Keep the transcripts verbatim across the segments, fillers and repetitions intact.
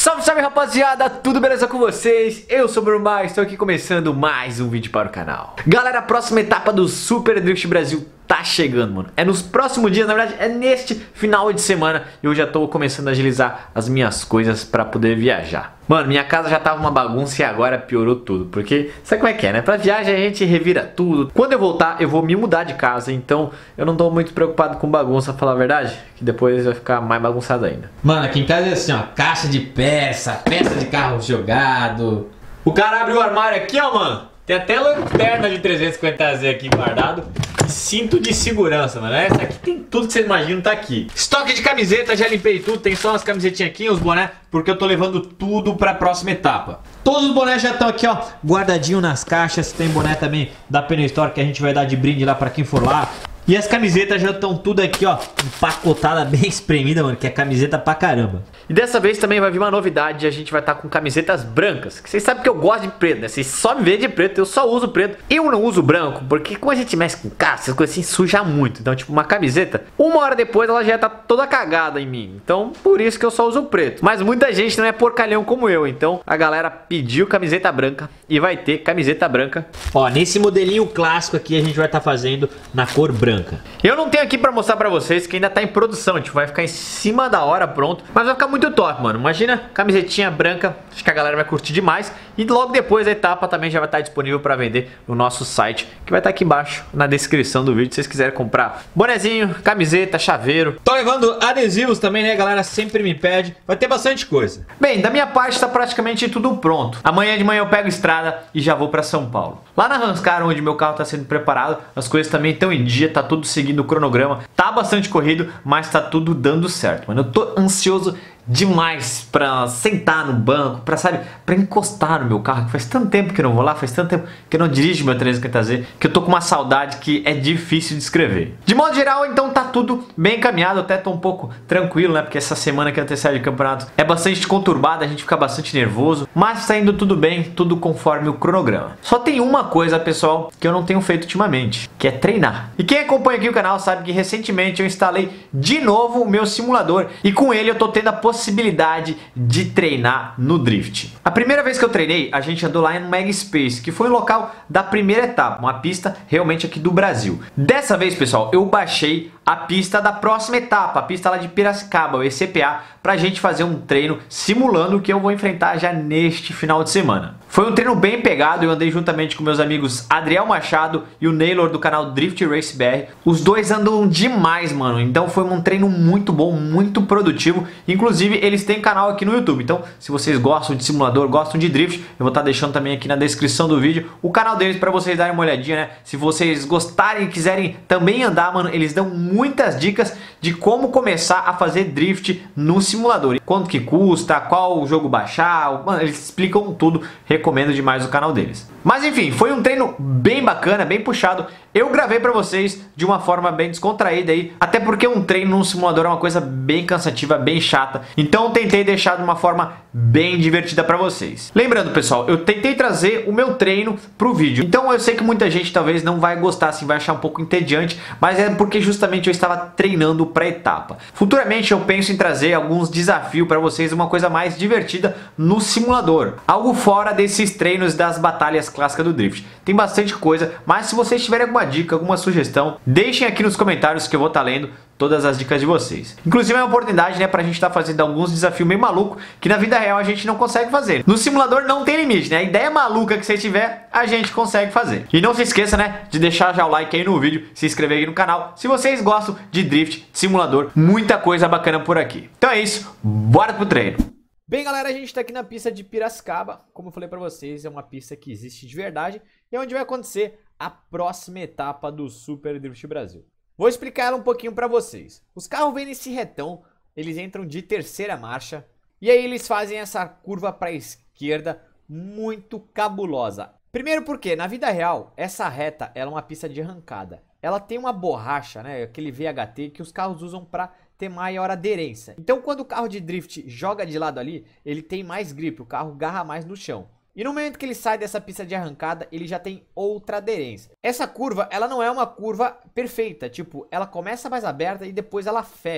Salve, salve rapaziada, tudo beleza com vocês? Eu sou o Bruno Maia, estou aqui começando mais um vídeo para o canal. Galera, a próxima etapa do Super Drift Brasil tá chegando, mano. É nos próximos dias, na verdade é neste final de semana. Eu já tô começando a agilizar as minhas coisas pra poder viajar. Mano, minha casa já tava uma bagunça e agora piorou tudo. Porque, sabe como é que é, né? Pra viagem a gente revira tudo. Quando eu voltar, eu vou me mudar de casa. Então, eu não tô muito preocupado com bagunça, pra falar a verdade. Que depois vai ficar mais bagunçado ainda. Mano, aqui em casa é assim, ó. Caixa de peça, peça de carro jogado. O cara abre o armário aqui, ó, mano. Tem até lanterna de trezentos e cinquenta Z aqui guardado. E cinto de segurança, mano. Essa aqui tem tudo que vocês imaginam, tá aqui. Estoque de camiseta, já limpei tudo. Tem só umas camisetinhas aqui, os bonés, porque eu tô levando tudo pra próxima etapa. Todos os bonés já estão aqui, ó, guardadinho nas caixas. Tem boné também da Penny Store que a gente vai dar de brinde lá pra quem for lá. E as camisetas já estão tudo aqui, ó, empacotada, bem espremida, mano, que é camiseta pra caramba. E dessa vez também vai vir uma novidade, a gente vai estar com camisetas brancas. Que vocês sabem que eu gosto de preto, né? Vocês só me veem de preto, eu só uso preto. Eu não uso branco, porque como a gente mexe com carro, essas coisas assim, suja muito. Então, tipo, uma camiseta, uma hora depois ela já tá toda cagada em mim. Então, por isso que eu só uso preto. Mas muita gente não é porcalhão como eu, então a galera pediu camiseta branca e vai ter camiseta branca. Ó, nesse modelinho clássico aqui a gente vai estar fazendo na cor branca. Eu não tenho aqui pra mostrar pra vocês que ainda tá em produção, tipo, vai ficar em cima da hora pronto. Mas vai ficar muito top, mano. Imagina, camisetinha branca, acho que a galera vai curtir demais. E logo depois a etapa também já vai estar disponível pra vender no nosso site, que vai estar aqui embaixo na descrição do vídeo, se vocês quiserem comprar bonezinho, camiseta, chaveiro. Tô levando adesivos também, né, galera? Sempre me pede, vai ter bastante coisa. Bem, da minha parte tá praticamente tudo pronto. Amanhã de manhã eu pego estrada e já vou pra São Paulo. Lá na Ranscar, onde meu carro tá sendo preparado, as coisas também estão em dia, tá tudo seguindo o cronograma. Tá bastante corrido, mas tá tudo dando certo, mano. Eu tô ansioso demais pra sentar no banco, pra, sabe, pra encostar no meu carro, que faz tanto tempo que eu não vou lá, faz tanto tempo que eu não dirijo meu trezentos e cinquenta Z, que eu tô com uma saudade que é difícil de escrever. De modo geral, então tá tudo bem encaminhado, até tô um pouco tranquilo, né, porque essa semana que antecede o campeonato é bastante conturbada, a gente fica bastante nervoso, mas tá indo tudo bem, tudo conforme o cronograma. Só tem uma coisa, pessoal, que eu não tenho feito ultimamente, que é treinar. E quem acompanha aqui o canal sabe que recentemente eu instalei de novo o meu simulador, e com ele eu tô tendo a possibilidade possibilidade de treinar no drift. A primeira vez que eu treinei, a gente andou lá em Mega Space, que foi o local da primeira etapa, uma pista realmente aqui do Brasil. Dessa vez, pessoal, eu baixei a pista da próxima etapa, a pista lá de Piracicaba, o E C P A, pra gente fazer um treino simulando o que eu vou enfrentar já neste final de semana. Foi um treino bem pegado, eu andei juntamente com meus amigos Adriel Machado e o Naylor do canal Drift Race B R. Os dois andam demais, mano, então foi um treino muito bom, muito produtivo. Inclusive, eles têm canal aqui no YouTube, então se vocês gostam de simulador, gostam de drift, eu vou estar deixando também aqui na descrição do vídeo o canal deles pra vocês darem uma olhadinha, né? Se vocês gostarem e quiserem também andar, mano, eles dão muitas dicas de como começar a fazer drift no simulador. Quanto que custa, qual jogo baixar, mano, eles explicam tudo. Recomendo demais o canal deles. Mas enfim, foi um treino bem bacana, bem puxado. Eu gravei pra vocês de uma forma bem descontraída aí, até porque um treino num simulador é uma coisa bem cansativa, bem chata. Então eu tentei deixar de uma forma bem divertida pra vocês. Lembrando, pessoal, eu tentei trazer o meu treino pro vídeo. Então eu sei que muita gente talvez não vai gostar, assim, vai achar um pouco entediante, mas é porque justamente eu estava treinando pra etapa. Futuramente eu penso em trazer alguns desafios pra vocês, uma coisa mais divertida no simulador. Algo fora desses treinos das batalhas clássicas do drift. Tem bastante coisa, mas se vocês tiverem alguma dica, alguma sugestão, deixem aqui nos comentários que eu vou estar lendo todas as dicas de vocês. Inclusive é uma oportunidade, né, pra gente estar fazendo alguns desafios meio malucos que na vida real a gente não consegue fazer. No simulador não tem limite, né? A ideia maluca que você tiver, a gente consegue fazer. E não se esqueça, né, de deixar já o like aí no vídeo, se inscrever aí no canal, se vocês gostam de drift, de simulador, muita coisa bacana por aqui. Então é isso, bora pro treino! Bem, galera, a gente tá aqui na pista de Piracicaba. Como eu falei pra vocês, é uma pista que existe de verdade e é onde vai acontecer a próxima etapa do Super Drift Brasil. Vou explicar ela um pouquinho pra vocês. Os carros vêm nesse retão, eles entram de terceira marcha e aí eles fazem essa curva pra esquerda muito cabulosa. Primeiro porque, na vida real, essa reta ela é uma pista de arrancada. Ela tem uma borracha, né, aquele V H T que os carros usam pra ter maior aderência. Então quando o carro de drift joga de lado ali, ele tem mais grip, o carro garra mais no chão. E no momento que ele sai dessa pista de arrancada, ele já tem outra aderência. Essa curva, ela não é uma curva perfeita, tipo, ela começa mais aberta e depois ela fecha.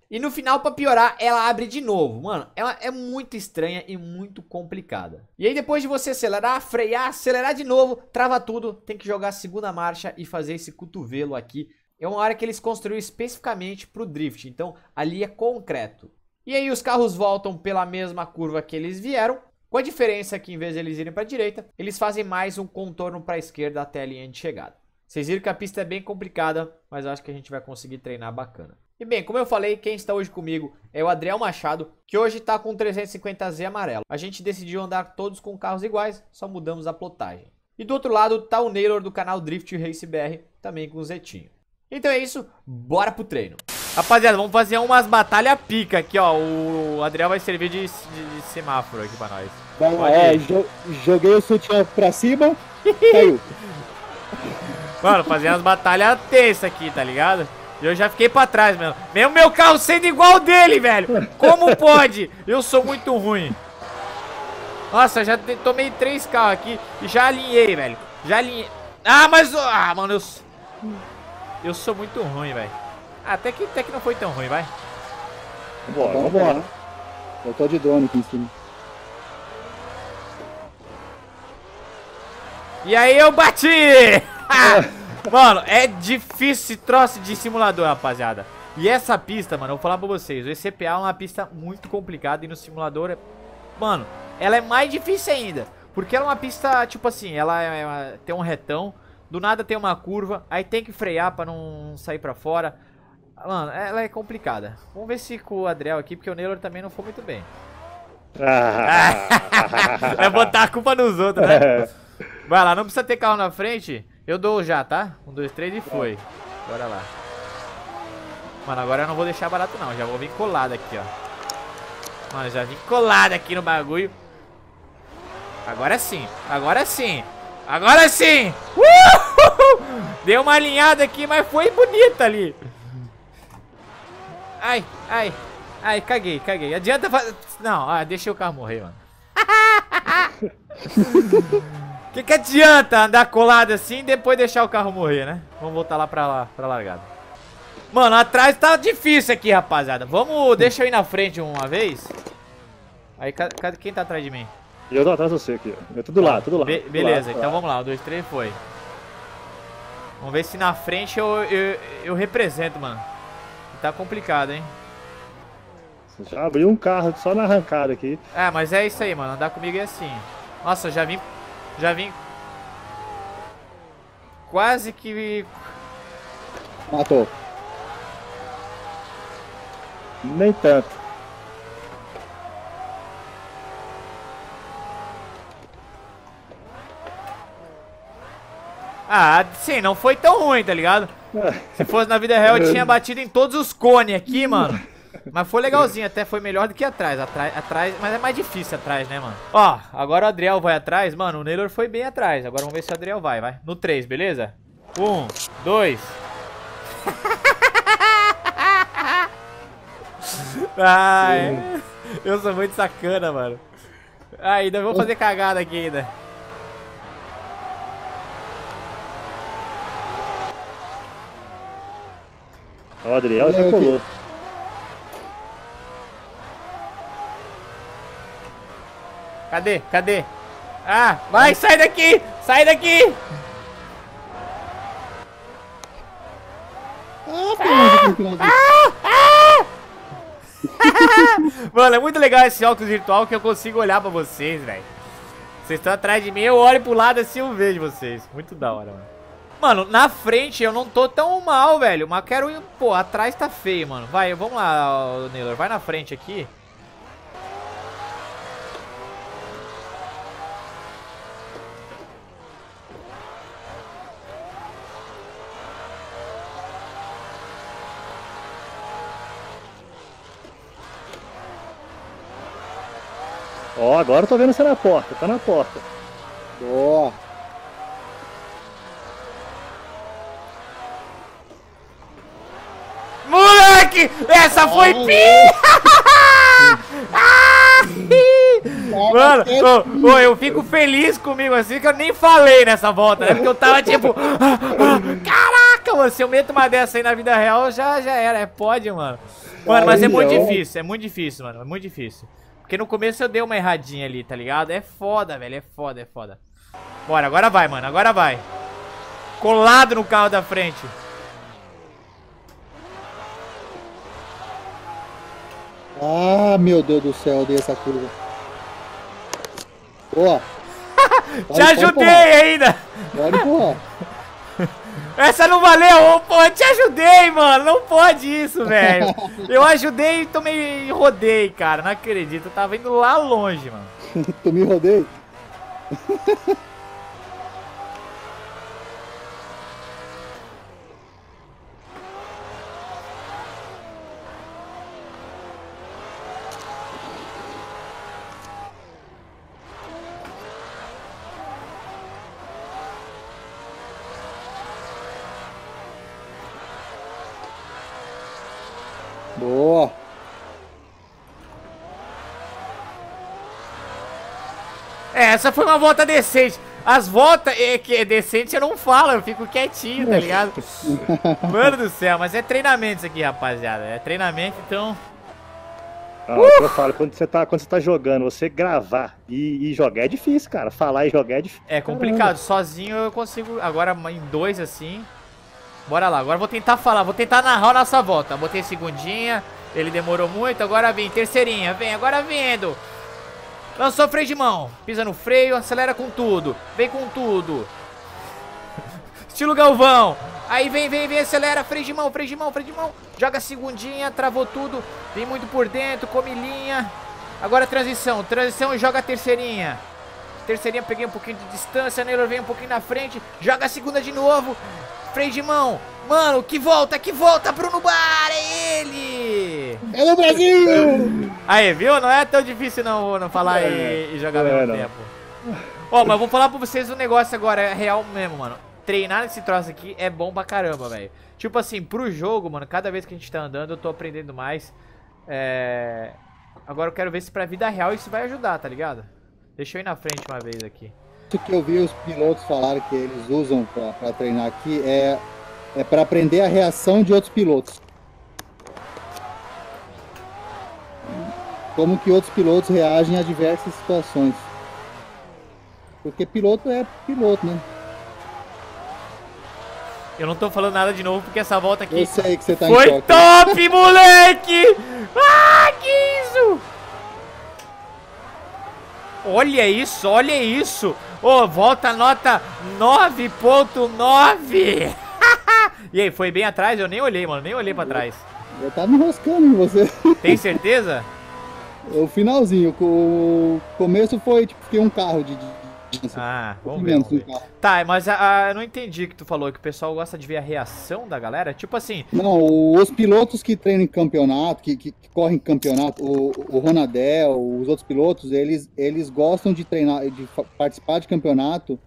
E no final, pra piorar, ela abre de novo. Mano, ela é muito estranha e muito complicada. E aí depois de você acelerar, frear, acelerar de novo, trava tudo, tem que jogar a segunda marcha e fazer esse cotovelo aqui. É uma área que eles construíram especificamente pro drift, então ali é concreto. E aí os carros voltam pela mesma curva que eles vieram, com a diferença que em vez de eles irem pra direita, eles fazem mais um contorno pra esquerda até a linha de chegada. Vocês viram que a pista é bem complicada, mas eu acho que a gente vai conseguir treinar bacana. E bem, como eu falei, quem está hoje comigo é o Adriel Machado, que hoje está com trezentos e cinquenta Z amarelo. A gente decidiu andar todos com carros iguais, só mudamos a plotagem. E do outro lado tá o Naylor do canal Drift Race B R, também com o Zetinho. Então é isso, bora pro treino. Rapaziada, vamos fazer umas batalhas pica aqui, ó. O Adriel vai servir de, de, de semáforo aqui pra nós. Vai, é, jo joguei o sutiã pra cima, caiu. Mano, fazer umas batalhas tensas aqui, tá ligado? Eu já fiquei pra trás, mano. Mesmo meu carro sendo igual dele, velho. Como pode? Eu sou muito ruim. Nossa, já tomei três carros aqui e já alinhei, velho. Já alinhei. Ah, mas... Ah, mano, eu... Eu sou muito ruim, velho. Ah, até que, até que não foi tão ruim, vai. Vambora, vambora. Eu tô de drone aqui em cima. E aí eu bati! Mano, é difícil esse troço de simulador, rapaziada. E essa pista, mano, eu vou falar pra vocês. O E C P A é uma pista muito complicada e no simulador, é... mano, ela é mais difícil ainda. Porque ela é uma pista, tipo assim, ela é, é, tem um retão, do nada tem uma curva, aí tem que frear pra não sair pra fora. Mano, ela é complicada. Vamos ver se com o Adriel aqui, porque o Naylor também não foi muito bem. Vai botar a culpa nos outros, né? Vai lá, não precisa ter carro na frente. Eu dou já, tá? Um, dois, três e foi. Bora lá. Mano, agora eu não vou deixar barato não. Já vou vir colado aqui, ó. Mano, já vim colado aqui no bagulho. Agora sim. Agora sim. Agora sim. Uhul! Deu uma alinhada aqui, mas foi bonita ali. Ai, ai. Ai, caguei, caguei. Adianta fazer... Não, ah, deixa o carro morrer, mano. Que que adianta andar colado assim e depois deixar o carro morrer, né? Vamos voltar lá pra lá, pra largada. Mano, atrás tá difícil aqui, rapaziada. Vamos, deixa eu ir na frente uma vez. Aí, cadê quem tá atrás de mim? Eu tô atrás de você aqui, ó. É tudo lá, tudo lá. Be tudo beleza, lá, então lá. Vamos lá. Um, dois, três, foi. Vamos ver se na frente eu, eu, eu represento, mano. Tá complicado, hein? Você já abriu um carro só na arrancada aqui. É, mas é isso aí, mano. Andar comigo é assim. Nossa, já vim... Já vim... Quase que... Matou. Nem tanto. Ah, sim, não foi tão ruim, tá ligado? Se fosse na vida real eu tinha batido em todos os cones aqui, mano. Mas foi legalzinho, até foi melhor do que atrás. Atrás, atrás, mas é mais difícil atrás, né, mano? Ó, agora o Adriel vai atrás. Mano, o Naylor foi bem atrás. Agora vamos ver se o Adriel vai, vai. No três, beleza? Um, dois. Ai, eu sou muito sacana, mano. Ai, ainda vou fazer cagada aqui ainda. O Adriel já colou. Cadê? Cadê? Ah, vai, sai daqui! Sai daqui! Ah, ah! Mano, é muito legal esse óculos virtual que eu consigo olhar pra vocês, velho. Vocês estão atrás de mim, eu olho pro lado assim e eu vejo vocês. Muito da hora, mano. Mano, na frente eu não tô tão mal, velho. Mas quero ir... Pô, atrás tá feio, mano. Vai, vamos lá, Naylor. Vai na frente aqui. Ó, oh, agora eu tô vendo você na porta. Tá na porta. Boa. Moleque! Essa foi pi! Mano, oh, oh, eu fico feliz comigo assim que eu nem falei nessa volta, né? Porque eu tava tipo... Caraca, mano, se eu meto uma dessa aí na vida real, já, já era, é pódio, mano. Mano, mas é muito difícil, é muito difícil, mano, é muito difícil. Porque no começo eu dei uma erradinha ali, tá ligado? É foda, velho, é foda, é foda. Bora, agora vai, mano, agora vai. Colado no carro da frente. Ah, meu Deus do céu, eu dei essa curva. Boa. Te ajudei ainda. Pode empurrar. Essa não valeu, pô, eu te ajudei, mano. Não pode isso, velho. Eu ajudei e tomei rodei, cara. Não acredito, eu tava indo lá longe, mano. Tu me rodei? Boa. É, essa foi uma volta decente. As voltas é, que é decente eu não falo, eu fico quietinho, tá ligado? Mano do céu, mas é treinamento isso aqui, rapaziada. É treinamento, então... Ah, o que eu falo, quando você tá, quando você tá jogando, você gravar e, e jogar é difícil, cara. Falar e jogar é difícil. É complicado, caramba. Sozinho eu consigo, agora em dois assim... Bora lá, agora vou tentar falar, vou tentar narrar a nossa volta. Botei segundinha, ele demorou muito, agora vem, terceirinha, vem, agora vindo. Lançou freio de mão, pisa no freio, acelera com tudo, vem com tudo. Estilo Galvão. Aí vem, vem, vem, acelera, freio de mão, freio de mão, freio de mão. Joga segundinha, travou tudo, vem muito por dentro, come linha. Agora transição, transição e joga a terceirinha. Terceirinha, peguei um pouquinho de distância, Neylor vem um pouquinho na frente, joga a segunda de novo. Freio de mão, mano, que volta, que volta, Bruno Bar, é ele! É no Brasil! Aí, viu? Não é tão difícil não, não falar é, e, e jogar ao mesmo tempo. Ó, mas eu vou falar pra vocês um negócio agora, é real mesmo, mano. Treinar esse troço aqui é bom pra caramba, velho. Tipo assim, pro jogo, mano, cada vez que a gente tá andando, eu tô aprendendo mais. É... Agora eu quero ver se pra vida real isso vai ajudar, tá ligado? Deixa eu ir na frente uma vez aqui. Isso que eu vi os pilotos falarem que eles usam pra, pra treinar aqui é, é pra aprender a reação de outros pilotos. Como que outros pilotos reagem a diversas situações. Porque piloto é piloto, né? Eu não tô falando nada de novo porque essa volta aqui eu sei que você tá foi em choque. top, moleque! Ah, que isso! Olha isso, olha isso! Ô, oh, volta nota nove ponto nove! E aí, foi bem atrás? Eu nem olhei, mano, nem olhei pra trás. Eu tava me enroscando em você. Tem certeza? O finalzinho, o começo foi tipo, fiquei um carro de... Ah, vamos ver, vamos ver. Tá, mas a, a, eu não entendi o que tu falou, que o pessoal gosta de ver a reação da galera, tipo assim... Não, os pilotos que treinam em campeonato, que, que, que correm em campeonato, o, o Ronadel, os outros pilotos, eles, eles gostam de treinar, de participar de campeonato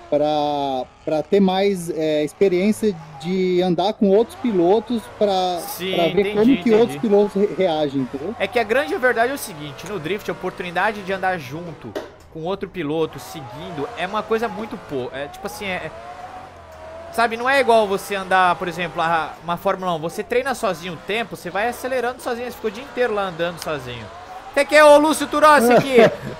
para ter mais é, experiência de andar com outros pilotos para ver entendi, como que entendi. outros pilotos re reagem, entendeu? É que a grande verdade é o seguinte, no drift a oportunidade de andar junto com outro piloto, seguindo, é uma coisa muito pô, é tipo assim, é, sabe, não é igual você andar, por exemplo, a, uma Fórmula um, você treina sozinho o tempo, você vai acelerando sozinho, você ficou o dia inteiro lá andando sozinho. Até que é o Lúcio Turossi aqui,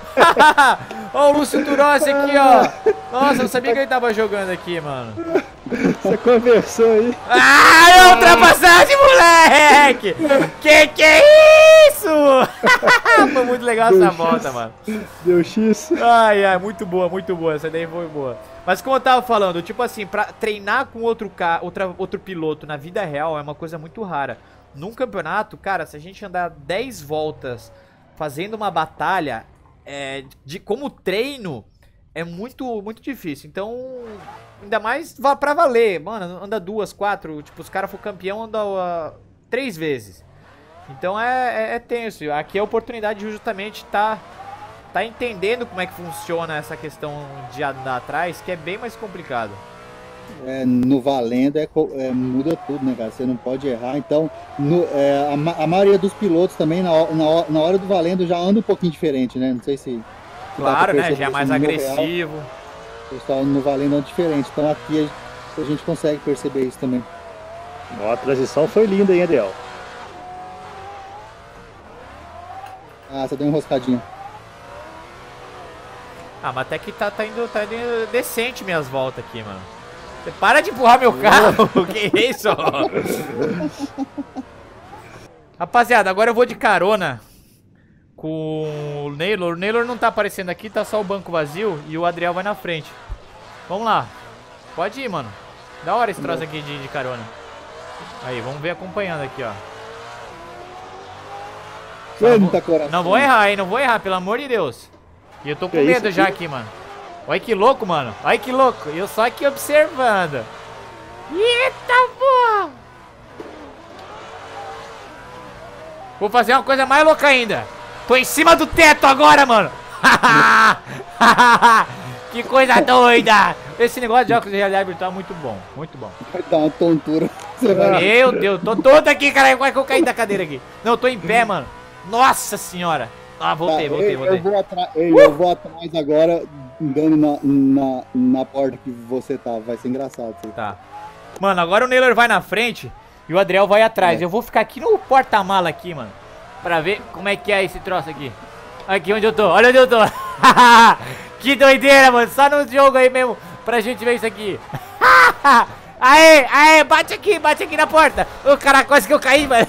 ó o Lúcio Turossi aqui, ó, nossa, eu não sabia que ele tava jogando aqui, mano. Você conversou aí. Ah, é ultrapassagem, moleque! Que que é isso? Foi muito legal Deu essa X. volta, mano. Deu X. Ai, ai, muito boa, muito boa. Essa daí foi boa. Mas como eu tava falando, tipo assim, pra treinar com outro, ca... outra, outro piloto na vida real é uma coisa muito rara. Num campeonato, cara, se a gente andar dez voltas fazendo uma batalha, é, de, como treino, é muito, muito difícil. Então, ainda mais pra valer. Mano, anda duas, quatro. Tipo, os caras for campeão, anda uh, três vezes. Então é, é, é tenso. Aqui é a oportunidade de justamente tá, tá entendendo como é que funciona essa questão de andar atrás, que é bem mais complicado. É, no valendo é, é, muda tudo, né, cara? Você não pode errar. Então, no, é, a, a maioria dos pilotos também, na, na, na hora do valendo, já anda um pouquinho diferente, né? Não sei se... Claro, né? Já é mais agressivo. O pessoal no valendo anda diferente. Então aqui a, a gente consegue perceber isso também. Ó, a transição foi linda, hein, Adriel? Ah, você deu uma enroscadinha. Ah, mas até que tá, tá, indo, tá indo decente minhas voltas aqui, mano. Você para de empurrar meu carro. Que isso? Rapaziada, agora eu vou de carona com o Naylor. O Naylor não tá aparecendo aqui, tá só o banco vazio e o Adriel vai na frente. Vamos lá. Pode ir, mano. Da hora esse troço aqui de, de carona. Aí, vamos ver acompanhando aqui, ó. Não vou, não vou errar, hein? Não vou errar, pelo amor de Deus. E eu tô com que medo isso, já que... aqui, mano. Olha que louco, mano. Olha que louco. Eu só aqui observando. Eita, porra! Vou fazer uma coisa mais louca ainda. Tô em cima do teto agora, mano. Que coisa doida. Esse negócio de óculos de realidade virtual é muito bom. Muito bom. Vai dar uma tontura. Meu Deus, tô todo aqui, cara. Quase que eu caí da cadeira aqui. Não, eu tô em pé, mano. Nossa senhora. Ah, voltei, tá, voltei, eu, voltei. Eu vou, atra... uh! eu vou atrás agora, dando na, na, na porta que você tá. Vai ser engraçado. Assim. Tá. Mano, agora o Naylor vai na frente e o Adriel vai atrás. É. Eu vou ficar aqui no porta-mala aqui, mano. Pra ver como é que é esse troço aqui. Aqui onde eu tô. Olha onde eu tô. Que doideira, mano. Só no jogo aí mesmo pra gente ver isso aqui. Aê, aê, bate aqui, bate aqui na porta. Ô, cara, quase que eu caí, mano.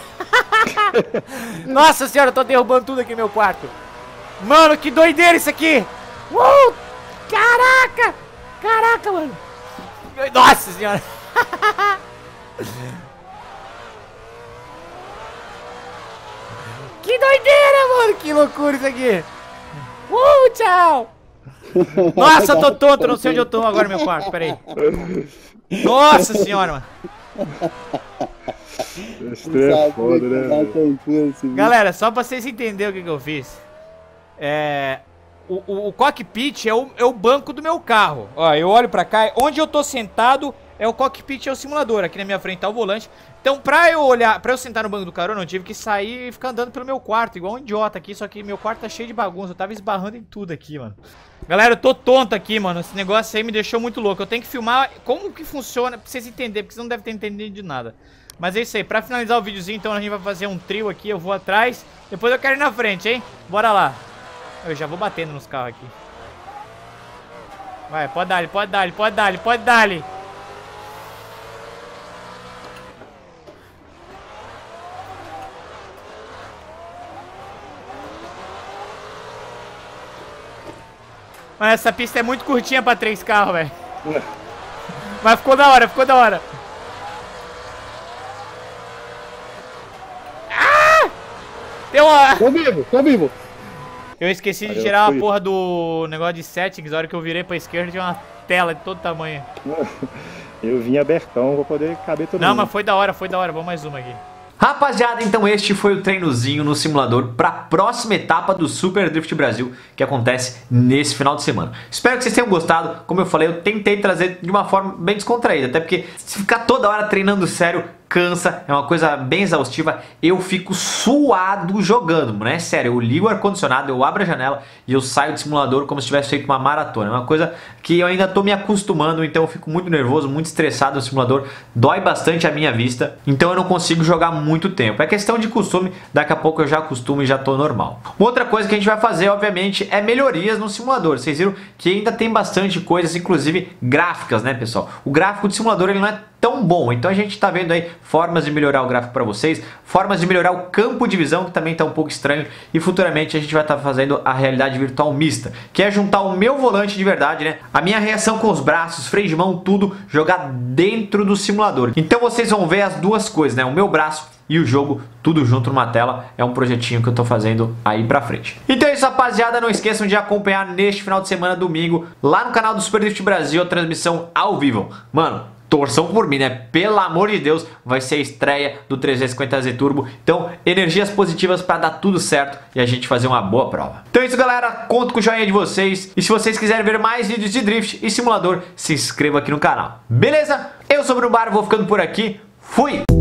Nossa senhora, eu tô derrubando tudo aqui no meu quarto. Mano, que doideira isso aqui. Uh, caraca. Caraca, mano. Nossa senhora. Que doideira, mano. Que loucura isso aqui. Uh, tchau. Nossa, eu tô tonto, não sei onde eu tô agora no meu quarto, pera aí. Nossa senhora, mano. É foda, né? Galera, só pra vocês entenderem o que, que eu fiz. É... O, o, o cockpit é o, é o banco do meu carro. Ó, eu olho pra cá, onde eu tô sentado é o cockpit, é o simulador. Aqui na minha frente tá o volante. Então pra eu olhar, pra eu sentar no banco do carona, eu tive que sair e ficar andando pelo meu quarto, igual um idiota aqui. Só que meu quarto tá cheio de bagunça, eu tava esbarrando em tudo aqui, mano. Galera, eu tô tonto aqui, mano. Esse negócio aí me deixou muito louco. Eu tenho que filmar como que funciona, pra vocês entenderem, porque vocês não devem ter entendido de nada. Mas é isso aí, pra finalizar o videozinho, então a gente vai fazer um trio aqui, eu vou atrás. Depois eu quero ir na frente, hein? Bora lá. Eu já vou batendo nos carros aqui. Vai, pode dar, pode dar, pode dar, pode dar. Mano, essa pista é muito curtinha pra três carros, velho. Mas ficou da hora, ficou da hora. Ah! Tem uma... Tô vivo, tô vivo. Eu esqueci de tirar a porra do negócio de settings. A hora que eu virei pra esquerda tinha uma tela de todo tamanho. Eu vim abertão, vou poder caber todo Não, mundo. mas foi da hora, foi da hora. Vamos mais uma aqui. Rapaziada, então este foi o treinozinho no simulador para a próxima etapa do Super Drift Brasil, que acontece nesse final de semana. Espero que vocês tenham gostado. Como eu falei, eu tentei trazer de uma forma bem descontraída, até porque se ficar toda hora treinando sério, cansa, é uma coisa bem exaustiva. Eu fico suado jogando, né? Sério, eu ligo o ar-condicionado, eu abro a janela e eu saio do simulador como se tivesse feito uma maratona. É uma coisa que eu ainda tô me acostumando, então eu fico muito nervoso, muito estressado no simulador. Dói bastante a minha vista, então eu não consigo jogar muito tempo. É questão de costume, daqui a pouco eu já acostumo e já tô normal. Outra coisa que a gente vai fazer, obviamente, é melhorias no simulador. Vocês viram que ainda tem bastante coisas, inclusive gráficas, né, pessoal? O gráfico do simulador ele não é tão bom, então a gente tá vendo aí formas de melhorar o gráfico para vocês, formas de melhorar o campo de visão, que também tá um pouco estranho, e futuramente a gente vai estar tá fazendo a realidade virtual mista, que é juntar o meu volante de verdade, né, a minha reação com os braços, freio de mão, tudo, jogar dentro do simulador. Então vocês vão ver as duas coisas, né, o meu braço e o jogo, tudo junto numa tela. É um projetinho que eu tô fazendo aí pra frente. Então é isso, rapaziada, não esqueçam de acompanhar neste final de semana, domingo, lá no canal do Super Drift Brasil, a transmissão ao vivo. Mano, torçam por mim, né? Pelo amor de Deus, vai ser a estreia do trezentos e cinquenta Z Turbo. Então, energias positivas para dar tudo certo e a gente fazer uma boa prova. Então é isso, galera. Conto com o joinha de vocês. E se vocês quiserem ver mais vídeos de drift e simulador, se inscreva aqui no canal. Beleza? Eu sou o Bruno Bar, vou ficando por aqui. Fui!